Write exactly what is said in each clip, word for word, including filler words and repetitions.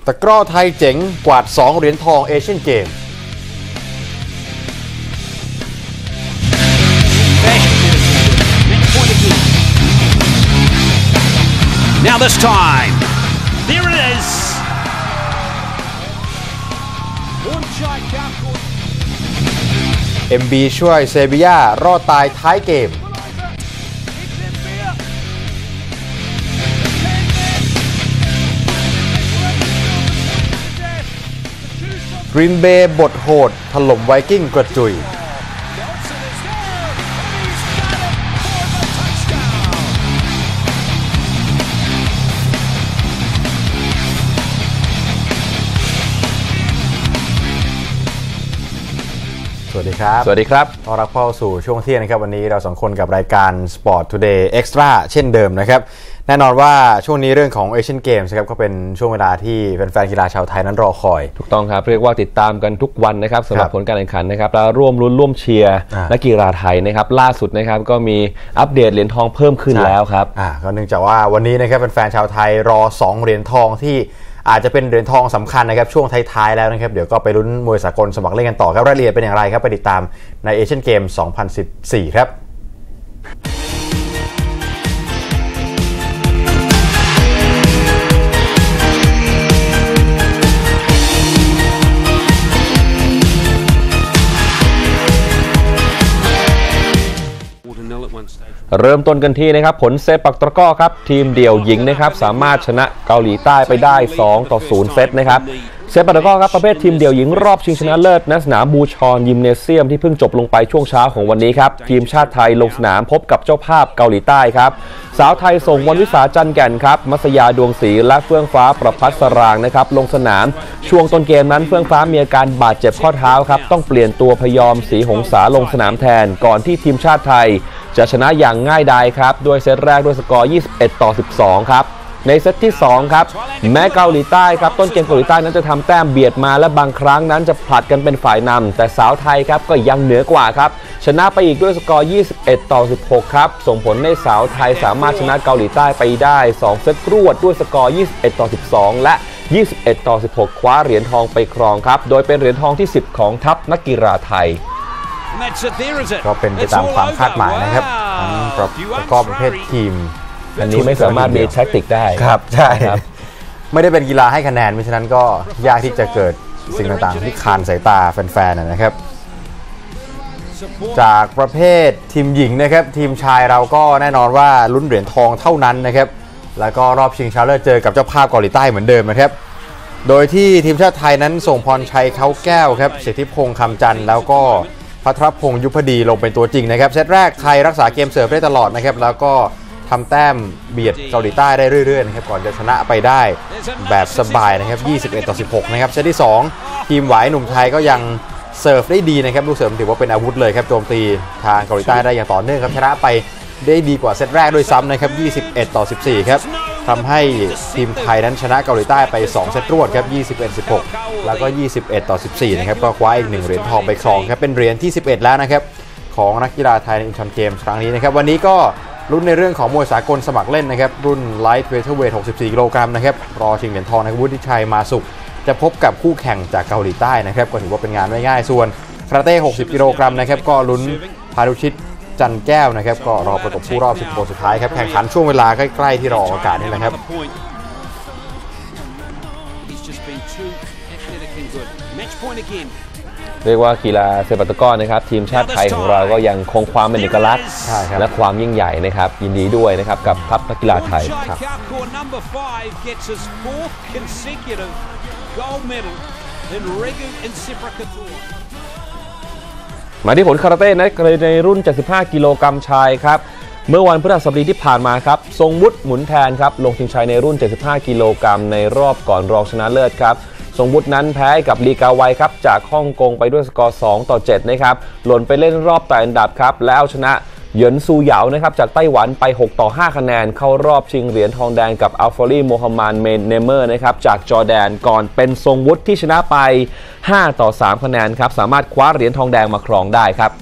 ตะกร้อไทยเจ๋งกวาดสองเหรียญทองเอเชียนเกมส์ Now this time, there it is. เอ็ม บี ช่วยเซบีย่ารอดตายท้ายเกมกรีนเบย์บทโหดถล่มไวกิ้งกระจุยสวัสดีครับสวัสดีครับต้อนรับเข้าสู่ช่วงเที่ยงนะครับวันนี้เราสองคนกับรายการ Sport Today Extra เช่นเดิมนะครับแน่นอนว่าช่วงนี้เรื่องของ Asian Games ครับก็เป็นช่วงเวลาที่แฟนๆกีฬาชาวไทยนั้นรอคอยถูกต้องครับเรียกว่าติดตามกันทุกวันนะครับสำหรับผลการแข่งขันนะครับแล้วร่วมลุ้นร่วมเชียร์นักกีฬาไทยนะครับล่าสุดนะครับก็มีอัปเดตเหรียญทองเพิ่มขึ้นแล้วครับอ่าก็เนื่องจากว่าวันนี้นะครับแฟนๆชาวไทยรอสองเหรียญทองที่อาจจะเป็นเหรียญทองสำคัญนะครับช่วงท้ายๆแล้วนะครับเดี๋ยวก็ไปลุ้นมวยสากลสมัครเล่นกันต่อครับรายละเอียดเป็นอย่างไรครับไปติดตามในเอเชียนเกมสองพันสิบสี่ครับเริ่มต้นกันที่นะครับผลเซปักตะกร้อครับทีมเดี่ยวหญิงนะครับสามารถชนะเกาหลีใต้ไปได้สองต่อศูนย์เซตนะครับเซปักตะกร้อครับประเภททีมเดี่ยวหญิงรอบชิงชนะเลิศณสนามบูชอนยิมเนเซียมที่เพิ่งจบลงไปช่วงเช้าของวันนี้ครับทีมชาติไทยลงสนามพบกับเจ้าภาพเกาหลีใต้ครับสาวไทยส่งวันวิสาจันแก่นครับมัสยาดวงศรีและเฟื่องฟ้าประภัสสรางนะครับลงสนามช่วงต้นเกมนั้นเฟื่องฟ้ามีอาการบาดเจ็บข้อเท้าครับต้องเปลี่ยนตัวพยอมศรีหงษาลงสนามแทนก่อนที่ทีมชาติไทยจะชนะอย่างง่ายดายครับด้วยเซตแรกด้วยสกอร์ยี่สิบเอ็ดต่อสิบสองครับในเซตที่สองครับแม้เกาหลีใต้ครับต้นเกมเกาหลีใต้นั้นจะทำแต้มเบียดมาและบางครั้งนั้นจะผลัดกันเป็นฝ่ายนำแต่สาวไทยครับก็ยังเหนือกว่าครับชนะไปอีกด้วยสกอร์ยี่สิบเอ็ดต่อสิบหกครับส่งผลให้สาวไทยสามารถชนะเกาหลีใต้ไปได้สองเซตรวดด้วยสกอร์ยี่สิบเอ็ดต่อสิบสองและยี่สิบเอ็ดต่อสิบหกคว้าเหรียญทองไปครองครับโดยเป็นเหรียญทองที่สิบของทัพนักกีฬาไทยก็เป็นไปตามความคาดหมายนะครับประกอบประเภททีมอันนี้ไม่สามารถมีแท็กติกได้ครับใช่ไม่ได้เป็นกีฬาให้คะแนนเพราะฉะนั้นก็ยากที่จะเกิดสิ่งต่างๆที่คานสายตาแฟนๆนะครับจากประเภททีมหญิงนะครับทีมชายเราก็แน่นอนว่าลุ้นเหรียญทองเท่านั้นนะครับแล้วก็รอบชิงชนะเลิศเจอกับเจ้าภาพเกาหลีใต้เหมือนเดิมนะครับโดยที่ทีมชาติไทยนั้นส่งพรชัยเขาแก้วครับสิทธิพงษ์คำจันทร์แล้วก็พัทรพงษ์ยุพดีลงเป็นตัวจริงนะครับเซตแรกไทยรักษาเกมเสิร์ฟได้ตลอดนะครับแล้วก็ทำแต้มเบียดเกาหลีใต้ได้เรื่อยๆนะครับก่อนจะชนะไปได้แบบสบายนะครับยี่สิบเอ็ดต่อสิบหกนะครับเซตที่สองทีมหวายหนุ่มไทยก็ยังเสิร์ฟได้ดีนะครับลูกเสิร์ฟถือว่าเป็นอาวุธเลยครับโจมตีทางเกาหลีใต้ได้อย่างต่อเนื่องครับชนะไปได้ดีกว่าเซตแรกด้วยซ้ำนะครับยี่สิบเอ็ดต่อสิบสี่ครับทำให้ทีมไทยนั้นชนะเกาหลีใต้ไปสองเซตรวดครับยี่สิบเอ็ด สิบหกแล้วก็ยี่สิบเอ็ดต่อสิบสี่นะครับก็คว้าอีกหนึ่งเหรียญทองไปครองครับเป็นเหรียญที่สิบเอ็ดแล้วนะครับของนักกีฬาไทยในอินชอนเกมส์ครั้งนี้นะครับวันนี้ก็รุ่นในเรื่องของมวยสากลสมัครเล่นนะครับรุ่นไลท์เวเทอร์เวทหกสิบสี่กิโลกรัมนะครับรอชิงเหรียญทองนะครับวุฒิชัยมาสุขจะพบกับคู่แข่งจากเกาหลีใต้นะครับก็ถือว่าเป็นงานไม่ง่ายส่วนคาราเต้หกสิบกิโลกรัมนะครับก็ลุ้นพารุชิตจันแก้วนะครับก็รอประกบคู่รอบสิบคนสุดท้ายครับแข่งขันช่วงเวลาใกล้ๆที่รออากาศนี่แหละครับเรียกว่ากีฬาเซปักตะกร้อนะครับทีมชาติไทยของเราก็ยังคงความเป็นเอกลักษณ์และความยิ่งใหญ่นะครับยินดีด้วยนะครับกับทัพนักกีฬาไทยครับมาที่ผลคาราเต้นะในรุ่นเจ็ดสิบห้ากิโลกรัมชายครับเมื่อวันพฤหัสบดีที่ผ่านมาครับทรงวุฒิหมุนแทนครับลงชิงชัยในรุ่นเจ็ดสิบห้ากิโลกรัมในรอบก่อนรองชนะเลิศครับทรงวุฒินั้นแพ้กับลีกาไวครับจากฮ่องกงไปด้วยสกอร์สองต่อเจ็ดนะครับหล่นไปเล่นรอบไต่อันดับครับแล้วชนะเหยินซูเหยานะครับจากไต้หวันไปหกต่อห้าคะแนนเข้ารอบชิงเหรียญทองแดงกับอัลฟอรีโมฮัมหมัดเมนเนเมอร์นะครับจากจอร์แดนก่อนเป็นทรงวุฒิที่ชนะไปห้าต่อสามคะแนนครับสามารถคว้าเหรียญทองแดงมาครองได้ครับ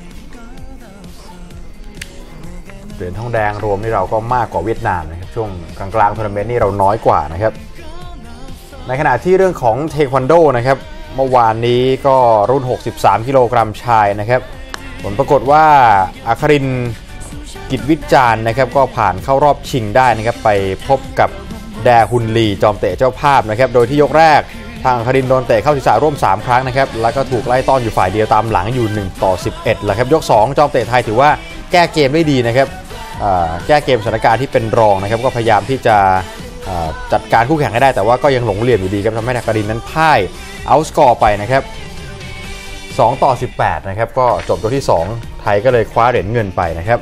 เหรียญทองแดงรวมนี่เราก็มากกว่าเวียดนามนะครับช่วงกลางๆทัวร์นาเมนต์นี่เราน้อยกว่านะครับในขณะที่เรื่องของเทควันโดนะครับเมื่อวานนี้ก็รุ่นหกสิบสามกิโลกรัมชายนะครับผลปรากฏว่าอัครินทร์กิจวิจารณ์นะครับก็ผ่านเข้ารอบชิงได้นะครับไปพบกับแดฮุนลีจอมเตะเจ้าภาพนะครับโดยที่ยกแรกทางอัครินทร์โดนเตะเข้าศีรษะร่วมสามครั้งนะครับแล้วก็ถูกไล่ต้อนอยู่ฝ่ายเดียวตามหลังอยู่หนึ่งต่อสิบเอ็ดแหละครับยกสองจอมเตะไทยถือว่าแก้เกมได้ดีนะครับแก้เกมสถานการณ์ที่เป็นรองนะครับก็พยายามที่จะจัดการคู่แข่งให้ได้แต่ว่าก็ยังหลงเหลี่ยมอยู่ดีครับทำให้อัครินทร์นั้นพ่ายเอาสกอร์ไปนะครับสองต่อสิบแปดนะครับก็จบตัวที่สองไทยก็เลยคว้าเหรียญเงินไปนะครับ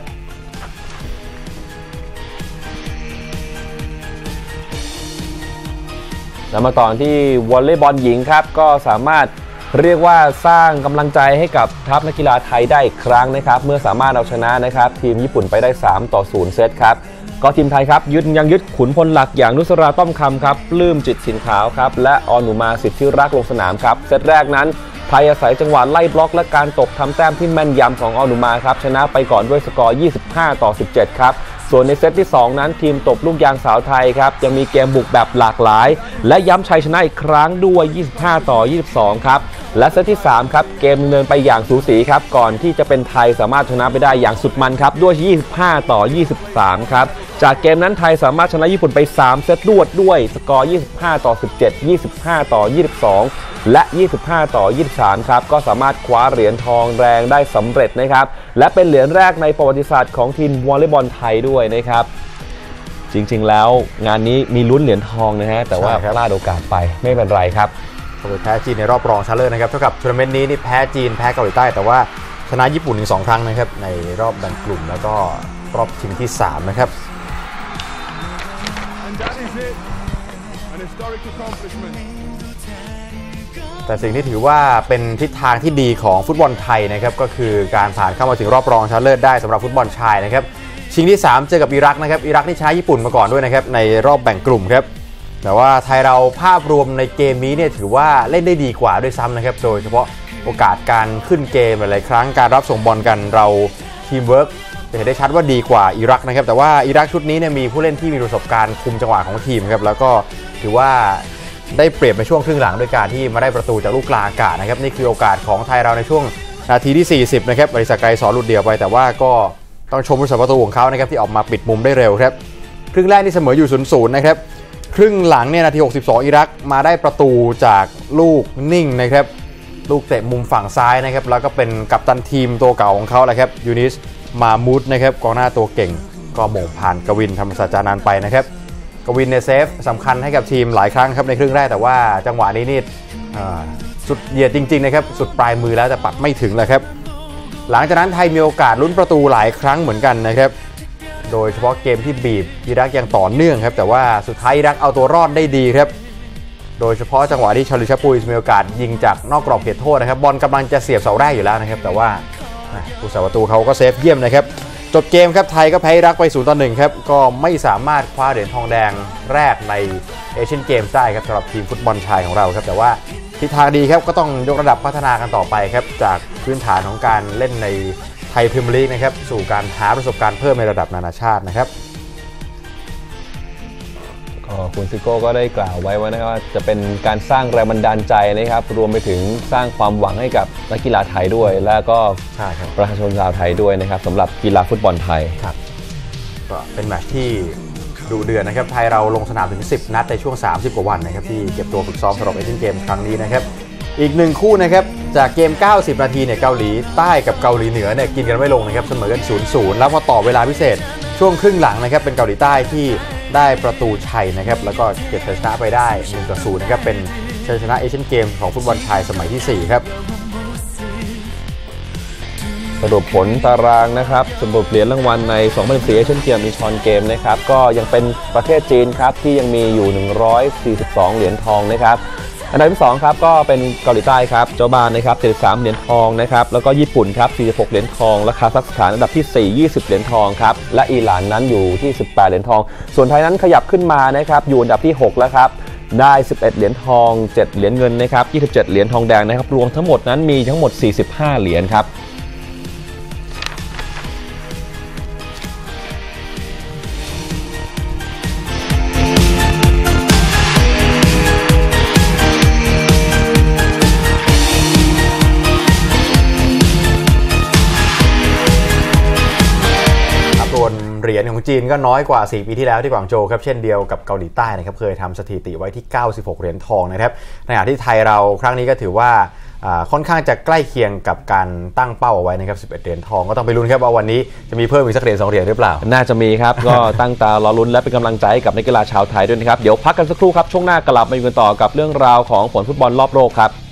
แล้วมาต่อที่วอลเลย์บอลหญิงครับก็สามารถเรียกว่าสร้างกำลังใจให้กับทัพนักกีฬาไทยได้อีกครั้งนะครับเมื่อสามารถเอาชนะนะครับทีมญี่ปุ่นไปได้สามต่อศูนย์เซตครับก็ทีมไทยครับยึดยังยึดขุนพลหลักอย่างนุสราต้อมคำครับปลื้มจิตสินขาวครับและออนุมาสิทธิรักษ์ลงสนามครับเซตแรกนั้นไทยอาศัยจังหวะไล่บล็อกและการตบทำแต้มที่แม่นยำของออนุมาครับชนะไปก่อนด้วยสกอร์ยี่สิบห้าต่อสิบเจ็ดครับส่วนในเซตที่สองนั้นทีมตบลูกยางสาวไทยครับยังมีเกมบุกแบบหลากหลายและย้ำชัยชนะอีกครั้งด้วยยี่สิบห้าต่อยี่สิบสองครับและเซตที่สามครับเกมดำเนินไปอย่างสูสีครับก่อนที่จะเป็นไทยสามารถชนะไปได้อย่างสุดมันครับด้วยยี่สิบห้าต่อยี่สิบสามครับจากเกมนั้นไทยสามารถชนะญี่ปุ่นไปสามเซตรวดด้วยสกอร์ยี่สิบห้าต่อสิบเจ็ด ยี่สิบห้าต่อยี่สิบสองและยี่สิบห้าต่อยี่สิบสามครับก็สามารถคว้าเหรียญทองแดงได้สำเร็จนะครับและเป็นเหรียญแรกในประวัติศาสตร์ของทีมวอลเลย์บอลไทยด้วยนะครับจริงๆแล้วงานนี้มีลุ้นเหรียญทองนะฮะแต่ว่าพลาดโอกาสไปไม่เป็นไรครับแพ้จีนในรอบรองชนะเลิศนะครับเท่ากับทัวร์นาเมนต์นี้นี่แพ้จีนแพ้เกาหลีใต้แต่ว่าชนะญี่ปุ่นถึงสองครั้งนะครับในรอบแบ่งกลุ่มแล้วก็รอบชิงที่สามนะครับแต่สิ่งที่ถือว่าเป็นทิศทางที่ดีของฟุตบอลไทยนะครับก็คือการผ่านเข้ามาถึงรอบรองชนะเลิศได้สำหรับฟุตบอลชายนะครับชิงที่สามเจอกับอิรักนะครับอิรักนี่ชนะญี่ปุ่นมาก่อนด้วยนะครับในรอบแบ่งกลุ่มครับแต่ว่าไทยเราภาพรวมในเกมนี้เนี่ยถือว่าเล่นได้ดีกว่าด้วยซ้ำนะครับโดยเฉพาะโอกาสการขึ้นเกมหลายครั้งการรับส่งบอลกันเราทีมเวิร์กจะเห็นได้ชัดว่าดีกว่าอิรักนะครับแต่ว่าอิรักชุดนี้เนี่ยมีผู้เล่นที่มีประสบการณ์คุมจังหวะของทีมครับแล้วก็ถือว่าได้เปรียบในช่วงครึ่งหลังด้วยการที่มาได้ประตูจากลูกกลางอากาศนะครับนี่คือโอกาสของไทยเราในช่วงนาทีที่สี่สิบนะครับอริศักดิ์ไกรสอนหลุดเดี่ยวไปแต่ว่าก็ต้องชมผู้รักษาประตูของเขานะครับที่ออกมาปิดมุมได้เร็วครับครึ่งแรกนี่เสมออยู่ ศูนย์ศูนย์ นะครับครึ่งหลังเนี่ยนาทีหกสิบสองอิรักมาได้ประตูจากลูกนิ่งนะครับลูกเตะมุมฝั่งซ้ายนะครับแล้วก็เป็นกัปตันทีมตัวเก่าของเขาแหละครับยูนิสมามูดนะครับกองหน้าตัวเก่งก็โหม่งผ่านกวินธรรมศาสตร์จานันท์ไปนะครับกวินเนี่ยเซฟสำคัญให้กับทีมหลายครั้งครับในครึ่งแรกแต่ว่าจังหวะนี้นี่สุดเหยียดจริงๆนะครับสุดปลายมือแล้วแต่ปัดไม่ถึงเลยครับหลังจากนั้นไทยมีโอกาสลุ้นประตูหลายครั้งเหมือนกันนะครับโดยเฉพาะเกมที่บีบอิรักอย่างต่อเนื่องครับแต่ว่าสุดท้ายอิรักเอาตัวรอดได้ดีครับโดยเฉพาะจังหวะที่ชาลิชาปุยมีโอกาสยิงจากนอกกรอบเขตโทษนะครับบอลกำลังจะเสียบเสาแรกอยู่แล้วนะครับแต่ว่าผู้สาประตูเขาก็เซฟเยี่ยมนะครับจบเกมครับไทยก็แพ้อิรักไปศูนย์ต่อหนึ่งครับก็ไม่สามารถคว้าเหรียญทองแดงแรกในเอเชียนเกมส์ได้ครับสำหรับทีมฟุตบอลชายของเราครับแต่ว่าทิศทางดีครับก็ต้องยกระดับพัฒนากันต่อไปครับจากพื้นฐานของการเล่นในไทยพรีเมียร์ลีกนะครับสู่การหาประสบการณ์เพิ่มในระดับนานาชาตินะครับคุณซิโก้ก็ได้กล่าวไว้ว่านะครับว่าจะเป็นการสร้างแรงบันดาลใจนะครับรวมไปถึงสร้างความหวังให้กับนักกีฬาไทยด้วยและก็ประชาชนชาวไทยด้วยนะครับสำหรับกีฬาฟุตบอลไทยครับก็เป็นแมตช์ที่ดูเดือดนะครับไทยเราลงสนามถึงสิบนัดในช่วงสามสิบกว่าวันนะครับที่เก็บตัวฝึกซ้อมสำหรับเอเชียนเกมส์ครั้งนี้นะครับอีกหนึ่งคู่นะครับจากเกมเก้าสิบนาทีเนี่ยเกาหลีใต้กับเกาหลีเหนือเนี่ยกินกันไม่ลงนะครับเสมอกัน ศูนย์ศูนย์ แล้วพอต่อเวลาพิเศษช่วงครึ่งหลังนะครับเป็นเกาหลีใต้ที่ได้ประตูชัยนะครับแล้วก็เก็บชัยชนะไปได้หนึ่งต่อศูนย์นะครับเป็นชัยชนะเอเชียนเกมของฟุตบอลชายสมัยที่สี่ครับสรุปผลตารางนะครับสรุปเหรียญรางวัลในสองพันสิบสี่เอเชียนเกมมีชอนเกมนะครับก็ยังเป็นประเทศจีนครับที่ยังมีอยู่หนึ่งร้อยสี่สิบสองเหรียญทองนะครับอันดับที่สองครับก็เป็นเกาหลีใต้ครับเจ้าบ้านนะครับเจ็ดสิบสามเหรียญทองนะครับแล้วก็ญี่ปุ่นครับสี่สิบหกเหรียญทองและคาซัคสถานอันดับที่สี่ ยี่สิบเหรียญทองครับและอิหร่านนั้นอยู่ที่สิบแปดเหรียญทองส่วนไทยนั้นขยับขึ้นมานะครับอยู่อันดับที่หกแล้วครับได้สิบเอ็ดเหรียญทองเจ็ดเหรียญเงินนะครับยี่สิบเจ็ดเหรียญทองแดงนะครับรวมทั้งหมดนั้นมีทั้งหมดสี่สิบห้าเหรียญครับรียญของจีนก็น้อยกว่าสี่ปีที่แล้วที่กวางโจวครับเช่นเดียวกับเกาหลีใต้นะครับเคยทำสถิติไว้ที่เก้าสิบหกเหรียญทองนะครับในขณะที่ไทยเราครั้งนี้ก็ถือว่าค่อนข้างจะใกล้เคียงกับการตั้งเป้าเอาไว้นะครับสิบเอ็ดเหรียญทองก็ต้องไปลุ้นครับว่าวันนี้จะมีเพิ่มอีกสักเหรียญสองเหรียญหรือเปล่าน่าจะมีครับ ก็ตั้งตารอลุ้นและเป็นกำลังใจให้กับนักกีฬาชาวไทยด้วยนะครับเดี๋ยวพักกันสักครู่ครับช่วงหน้ากลับมาอยู่กันต่อกับเรื่องราวของผลฟุตบอลรอบโลกครับ